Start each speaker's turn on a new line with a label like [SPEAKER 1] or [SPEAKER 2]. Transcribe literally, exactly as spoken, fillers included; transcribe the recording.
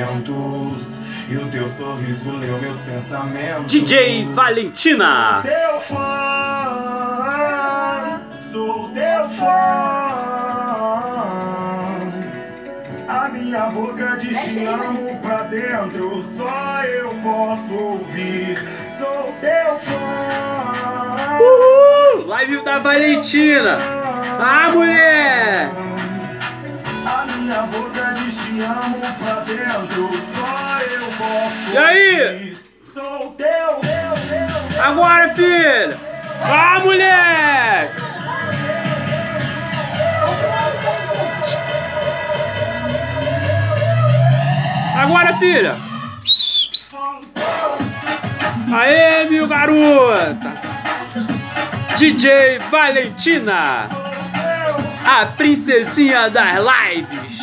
[SPEAKER 1] momentos e o teu sorriso leu meus pensamentos.
[SPEAKER 2] D J Valentina.
[SPEAKER 1] Sou teu fã, sou teu fã. A minha boca diz te amo pra dentro, só eu posso ouvir. Sou teu fã.
[SPEAKER 2] Uhul! Live da Valentina. Ah, mulher!
[SPEAKER 1] A minha boca diz te amo pra dentro, só eu posso.
[SPEAKER 2] E aí?
[SPEAKER 1] Sou teu, teu, teu.
[SPEAKER 2] Agora, filha! Ah, mulher! Agora, filha! Aê, meu garota! D J Valentina! A princesinha das lives!